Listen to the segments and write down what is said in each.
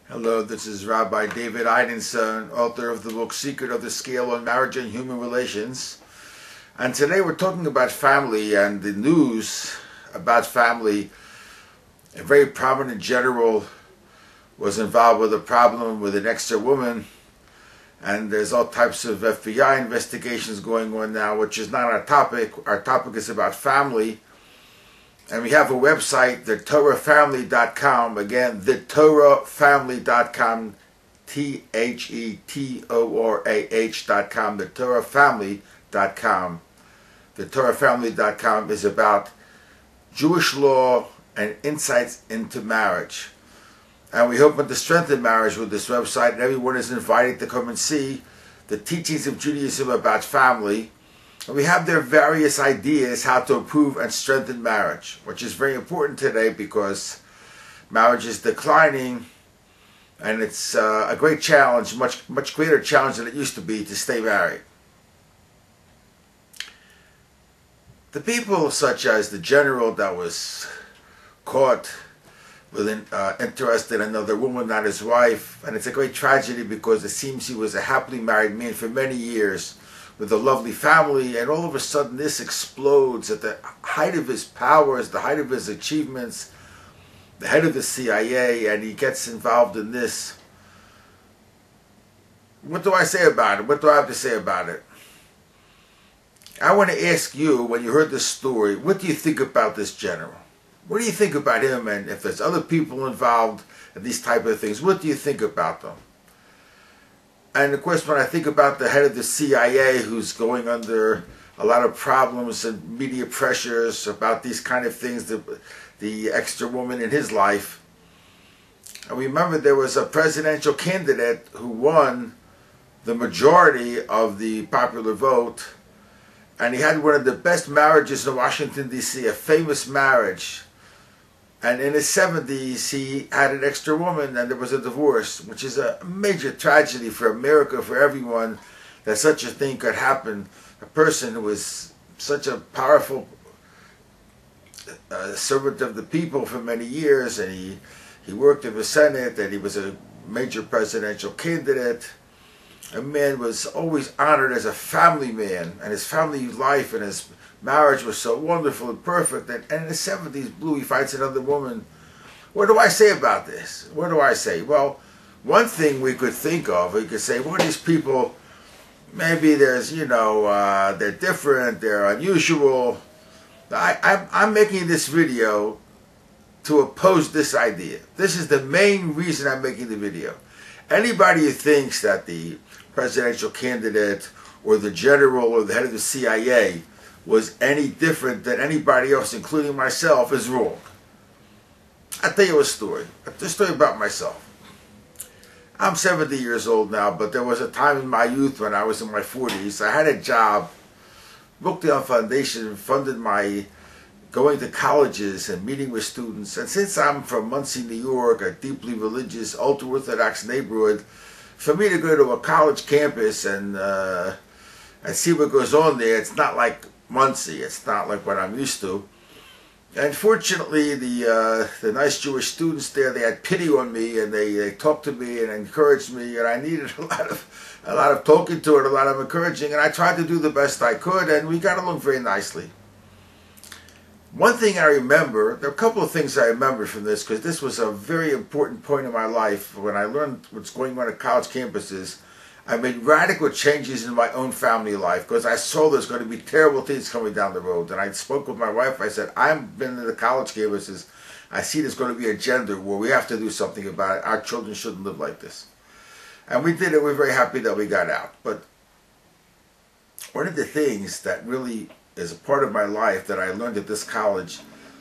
Hello, this is Rabbi David Eidenson, author of the book Secret of the Scale on Marriage and Human Relations. And today we're talking about family and the news about family. A very prominent general was involved with a problem with an extra woman, and there's all types of FBI investigations going on now, which is not our topic. Our topic is about family. And we have a website, thetorahfamily.com. Again, thetorahfamily.com, TheTorah.com, thetorahfamily.com. Thetorahfamily.com is about Jewish law and insights into marriage. And we hope to strengthen marriage with this website, and everyone is invited to come and see the teachings of Judaism about family. And we have their various ideas how to improve and strengthen marriage, which is very important today because marriage is declining, and it's a great challenge, much greater challenge than it used to be to stay married. The people such as the general that was caught with interest in another woman, not his wife, and it's a great tragedy because it seems he was a happily married man for many years, with a lovely family, and all of a sudden this explodes at the height of his powers, the height of his achievements, the head of the CIA, and he gets involved in this. What do I say about it? What do I have to say about it? I want to ask you, when you heard this story, what do you think about this general? What do you think about him? And if there's other people involved in these type of things, what do you think about them? And of course, when I think about the head of the CIA, who's going under a lot of problems and media pressures about these kind of things, the extra woman in his life, I remember there was a presidential candidate who won the majority of the popular vote, and he had one of the best marriages in Washington, D.C., a famous marriage. And in his 70s, he had an extra woman, and there was a divorce, which is a major tragedy for America, for everyone, that such a thing could happen. A person who was such a powerful servant of the people for many years, and he worked in the Senate, and he was a major presidential candidate. A man was always honored as a family man, and his family life and his marriage was so wonderful and perfect, and in the 70s, he finds another woman. What do I say about this? What do I say? Well, one thing we could think of, we could say, well, these people, maybe there's, they're different, they're unusual. I'm making this video to oppose this idea. This is the main reason I'm making the video. Anybody who thinks that the presidential candidate or the general or the head of the CIA was any different than anybody else, including myself, is wrong. I'll tell you a story about myself. I'm 70 years old now, but there was a time in my youth when I was in my 40s. I had a job, Brookdale Foundation funded my going to colleges and meeting with students. And since I'm from Muncie, New York, a deeply religious, ultra-Orthodox neighborhood, for me to go to a college campus and see what goes on there, it's not like Muncie. It's not like what I'm used to. And fortunately, the nice Jewish students there, they had pity on me, and they talked to me and encouraged me, and I needed a lot of talking to and a lot of encouraging, and I tried to do the best I could, and we got along very nicely. One thing I remember, there are a couple of things I remember from this, because this was a very important point in my life when I learned what's going on at college campuses. I made radical changes in my own family life because I saw there's going to be terrible things coming down the road. And I spoke with my wife. I said, I've been to the college campuses. I see there's going to be a gender war. We have to do something about it. Our children shouldn't live like this. And we did it. We're very happy that we got out. But one of the things that really is a part of my life that I learned at this college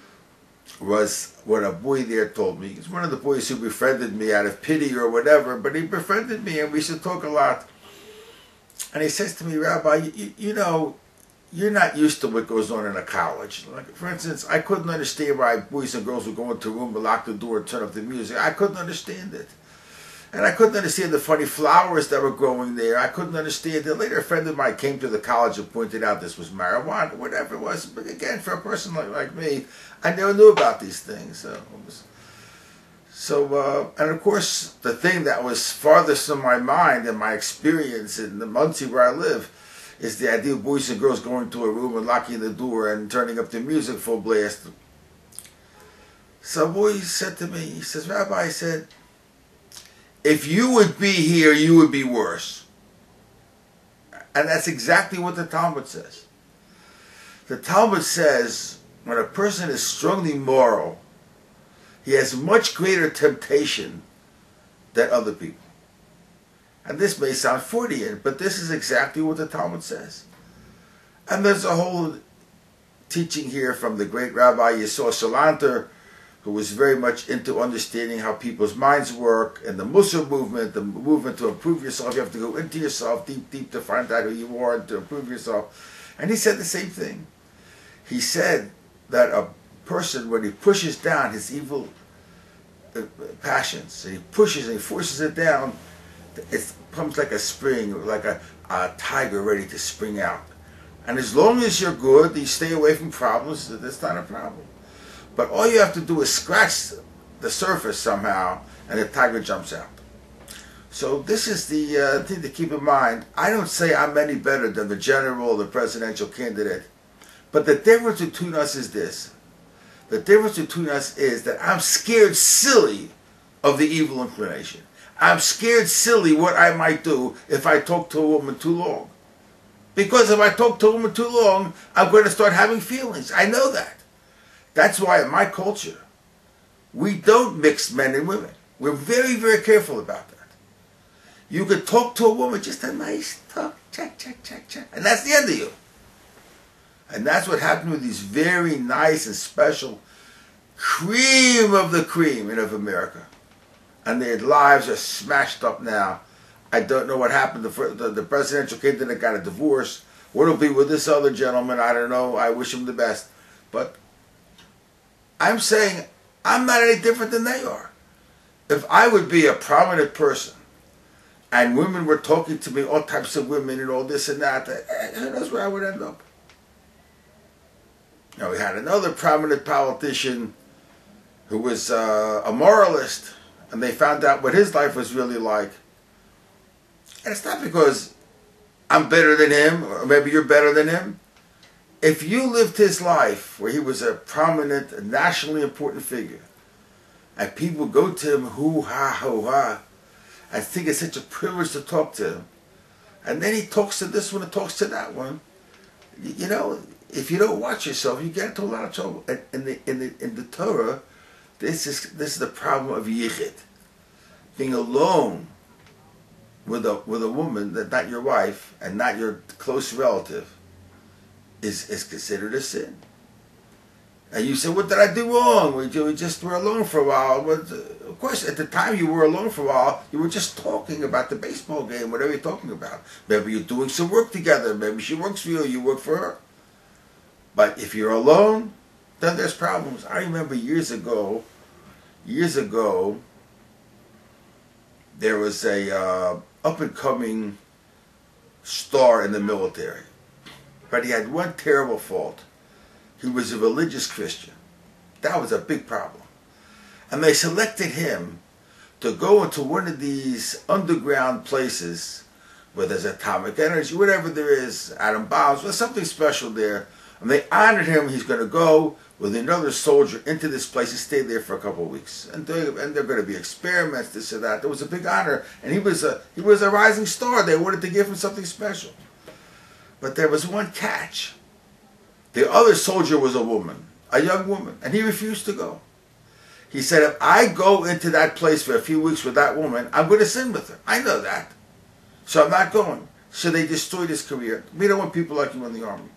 was what a boy there told me. He's one of the boys who befriended me out of pity or whatever, but he befriended me and we should talk a lot. And he says to me, Rabbi, you know, you're not used to what goes on in a college. Like, for instance, I couldn't understand why boys and girls would go into a room and lock the door and turn up the music. I couldn't understand it. And I couldn't understand the funny flowers that were growing there. I couldn't understand it. Later, a friend of mine came to the college and pointed out this was marijuana, whatever it was. But again, for a person like me, I never knew about these things. So, and of course, the thing that was farthest from my mind and my experience in the Muncie where I live is the idea of boys and girls going to a room and locking the door and turning up the music full blast. So a boy said to me, he says, Rabbi, I said, if you would be here, you would be worse. And that's exactly what the Talmud says. The Talmud says, when a person is strongly moral, he has much greater temptation than other people. And this may sound Freudian, but this is exactly what the Talmud says. And there's a whole teaching here from the great Rabbi Yisrael Salanter, who was very much into understanding how people's minds work, and the Mussar movement, the movement to improve yourself. You have to go into yourself deep, deep to find out who you are and to improve yourself. And he said the same thing. He said that a person, when he pushes down his evil passions, and he pushes and he forces it down, it comes like a spring, like a tiger ready to spring out. And as long as you're good, you stay away from problems, that's not a problem. But all you have to do is scratch the surface somehow, and the tiger jumps out. So this is the thing to keep in mind. I don't say I'm any better than the general or the presidential candidate, but the difference between us is this. The difference between us is that I'm scared silly of the evil inclination. I'm scared silly what I might do if I talk to a woman too long. Because if I talk to a woman too long, I'm going to start having feelings. I know that. That's why in my culture, we don't mix men and women. We're very, very careful about that. You could talk to a woman, just a nice talk, check, and that's the end of you. And that's what happened with these very nice and special cream of the cream of America. And their lives are smashed up now. I don't know what happened. The presidential candidate got a divorce. What'll be with this other gentleman, I don't know. I wish him the best. But I'm saying I'm not any different than they are. If I would be a prominent person and women were talking to me, all types of women and all this and that, who knows where I would end up. Now, we had another prominent politician who was a moralist, and they found out what his life was really like. And it's not because I'm better than him, or maybe you're better than him. If you lived his life where he was a prominent, nationally important figure, and people go to him, hoo-ha, and think it's such a privilege to talk to him, and then he talks to this one and talks to that one, you know, if you don't watch yourself, you get into a lot of trouble. In the Torah, this is the problem of yichud, being alone with a woman that's not your wife and not your close relative is considered a sin. And you say, what did I do wrong? We just were alone for a while. But of course, at the time you were alone for a while, you were just talking about the baseball game, whatever you're talking about. Maybe you're doing some work together. Maybe she works for you, you work for her. But if you're alone, then there's problems. I remember years ago, there was a up-and-coming star in the military. But he had one terrible fault. He was a religious Christian. That was a big problem. And they selected him to go into one of these underground places where there's atomic energy, whatever there is, atom bombs, there's something special there. And they honored him. He's going to go with another soldier into this place and stay there for a couple of weeks. And there are going to be experiments, this and that. There was a big honor. And he was a rising star. They wanted to give him something special. But there was one catch. The other soldier was a woman, a young woman, and he refused to go. He said, if I go into that place for a few weeks with that woman, I'm going to sin with her. I know that. So I'm not going. So they destroyed his career. We don't want people like you in the army.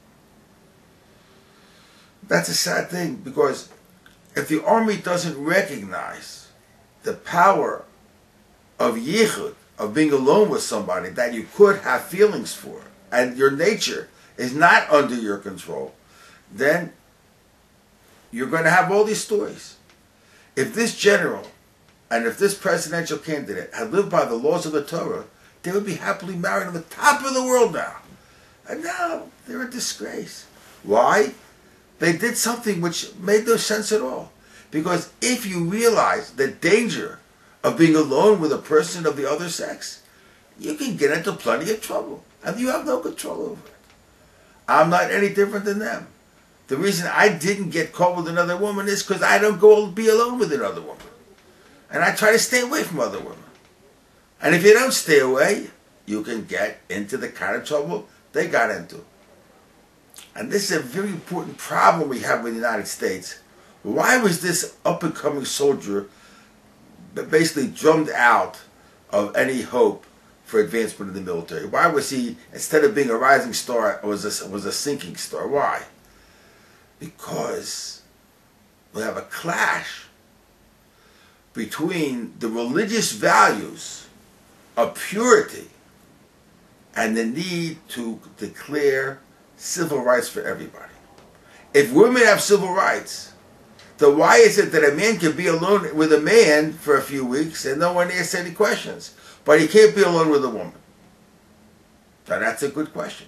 That's a sad thing, because if the army doesn't recognize the power of yichud, of being alone with somebody that you could have feelings for, and your nature is not under your control, then you're going to have all these stories. If this general and if this presidential candidate had lived by the laws of the Torah, they would be happily married on the top of the world now. And now they're a disgrace. Why? They did something which made no sense at all. Because if you realize the danger of being alone with a person of the other sex, you can get into plenty of trouble. And you have no control over it. I'm not any different than them. The reason I didn't get caught with another woman is because I don't go be alone with another woman. And I try to stay away from other women. And if you don't stay away, you can get into the kind of trouble they got into. And this is a very important problem we have in the United States. Why was this up-and-coming soldier basically drummed out of any hope for advancement in the military? Why was he, instead of being a rising star, was a sinking star? Why? Because we have a clash between the religious values of purity and the need to declare civil rights for everybody. If women have civil rights, then why is it that a man can be alone with a man for a few weeks and no one asks any questions, but he can't be alone with a woman? Now that's a good question.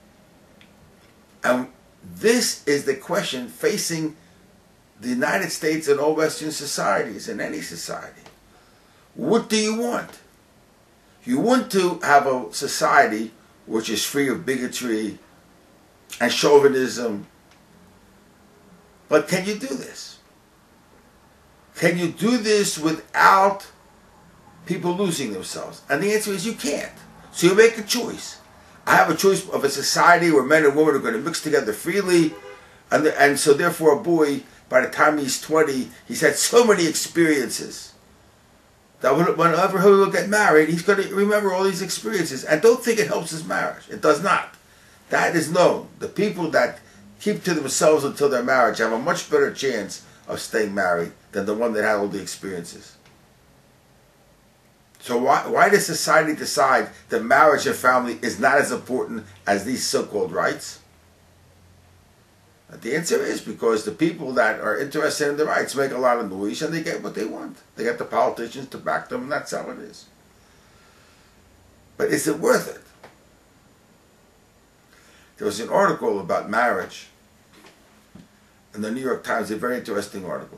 And this is the question facing the United States and all Western societies, and any society. What do you want? You want to have a society which is free of bigotry and chauvinism. But can you do this? Can you do this without people losing themselves? And the answer is you can't. So you make a choice. I have a choice of a society where men and women are going to mix together freely, and so therefore a boy, by the time he's 20, he's had so many experiences that whenever he will get married, he's going to remember all these experiences. And don't think it helps his marriage. It does not. That is known. The people that keep to themselves until their marriage have a much better chance of staying married than the one that had all the experiences. So why does society decide that marriage and family is not as important as these so-called rights? And the answer is because the people that are interested in the rights make a lot of noise and they get what they want. They get the politicians to back them, and that's how it is. But is it worth it? There was an article about marriage in the New York Times, a very interesting article.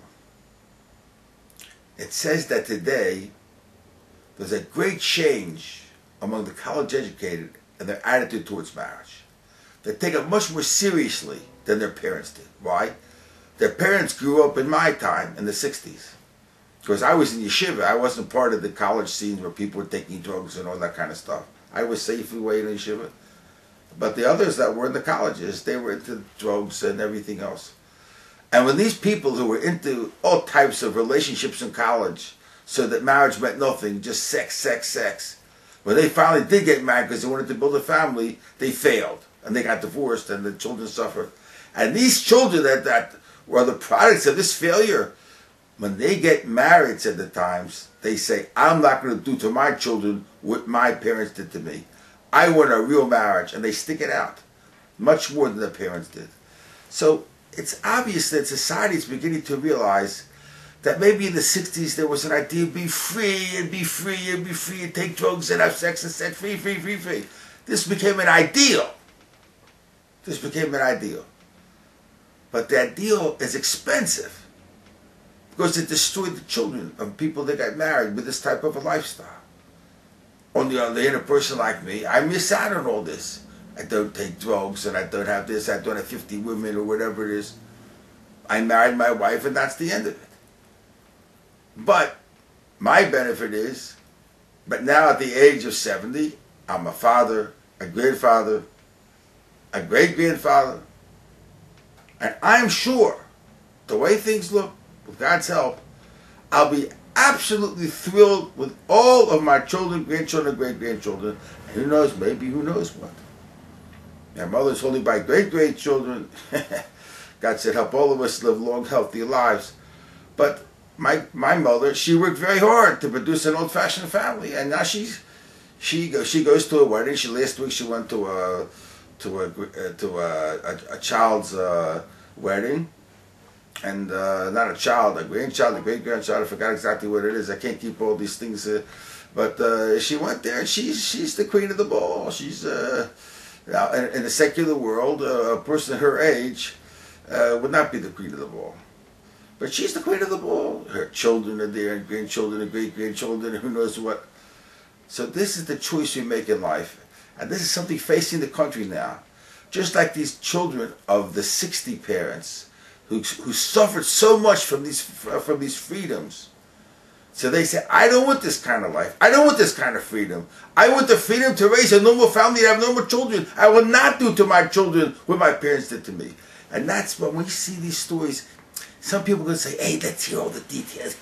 It says that today there's a great change among the college-educated and their attitude towards marriage. They take it much more seriously than their parents did. Why? Their parents grew up in my time, in the 60s. Because I was in yeshiva. I wasn't part of the college scene where people were taking drugs and all that kind of stuff. I was safely away in yeshiva. But the others that were in the colleges, they were into drugs and everything else. And when these people who were into all types of relationships in college, so that marriage meant nothing, just sex, sex, sex, when they finally did get married because they wanted to build a family, they failed. And they got divorced and the children suffered. And these children that were the products of this failure, when they get married, said the Times, they say, I'm not going to do to my children what my parents did to me. I want a real marriage. And they stick it out much more than their parents did. So it's obvious that society is beginning to realize that maybe in the 60s there was an idea of be free and be free and be free and take drugs and have sex and set free, free, free, free. This became an ideal. This became an ideal. But the ideal is expensive because it destroyed the children of people that got married with this type of a lifestyle. On the other hand, a person like me, I miss out on all this. I don't take drugs and I don't have this, I don't have 50 women or whatever it is. I married my wife and that's the end of it. But my benefit is, but now at the age of 70, I'm a father, a grandfather, a great-grandfather, and I'm sure, the way things look, with God's help, I'll be absolutely thrilled with all of my children, grandchildren, great-grandchildren, and who knows, maybe who knows what. My mother's only by great-grandchildren. God said, help all of us live long, healthy lives. But my mother, she worked very hard to produce an old-fashioned family, and now she goes to a wedding. Last week she went to a child's wedding, and not a child, a grandchild, a great-grandchild. I forgot exactly what it is. I can't keep all these things, but she went there. And she's the queen of the ball. She's now in the secular world, a person her age would not be the queen of the ball. But she's the queen of the ball. Her children are there, and grandchildren and great-grandchildren, and who knows what. So this is the choice we make in life. And this is something facing the country now. Just like these children of the 60 parents who suffered so much from these freedoms. So they say, I don't want this kind of life. I don't want this kind of freedom. I want the freedom to raise a normal family and have normal children. I will not do to my children what my parents did to me. And that's when we see these stories, some people are going to say, hey, let's hear all the details.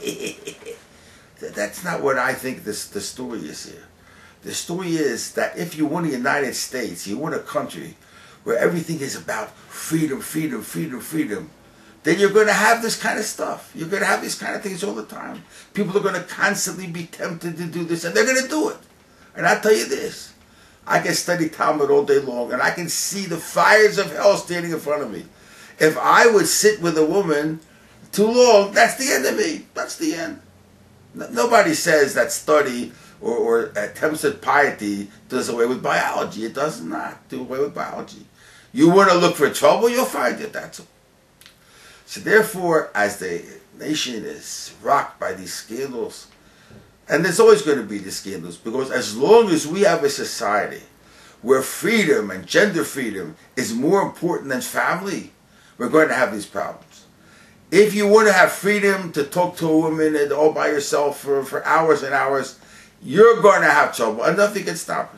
That's not what I think the story is here. The story is that if you want a United States, you want a country where everything is about freedom, freedom, freedom, freedom, then you're going to have this kind of stuff. You're going to have these kind of things all the time. People are going to constantly be tempted to do this, and they're going to do it. And I'll tell you this. I can study Talmud all day long, and I can see the fires of hell standing in front of me. If I would sit with a woman too long, that's the end of me. That's the end. Nobody says that study or attempts at piety does away with biology. It does not do away with biology. You want to look for trouble, you'll find it. That's all. So therefore, as the nation is rocked by these scandals, and there's always going to be these scandals, because as long as we have a society where freedom and gender freedom is more important than family, we're going to have these problems. If you want to have freedom to talk to a woman and all by yourself for hours and hours, you're going to have trouble, and nothing can stop it.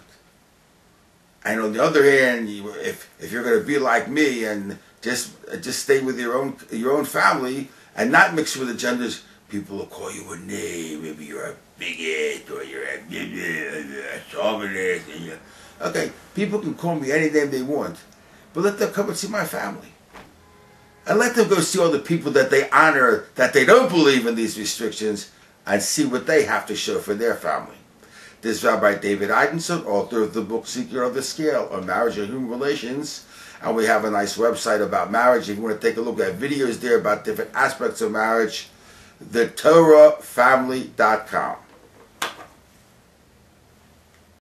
And on the other hand, if you're going to be like me and just stay with your own family and not mix with the genders, people will call you a name. Maybe you're a bigot or you're a chauvinist. Okay, people can call me any name they want, but let them come and see my family. And let them go see all the people that they honor, that they don't believe in these restrictions, and see what they have to show for their family. This is Rabbi David Eidenson, author of the book Seeker of the Scale on Marriage and Human Relations. And we have a nice website about marriage. If you want to take a look at videos there about different aspects of marriage, thetorahfamily.com.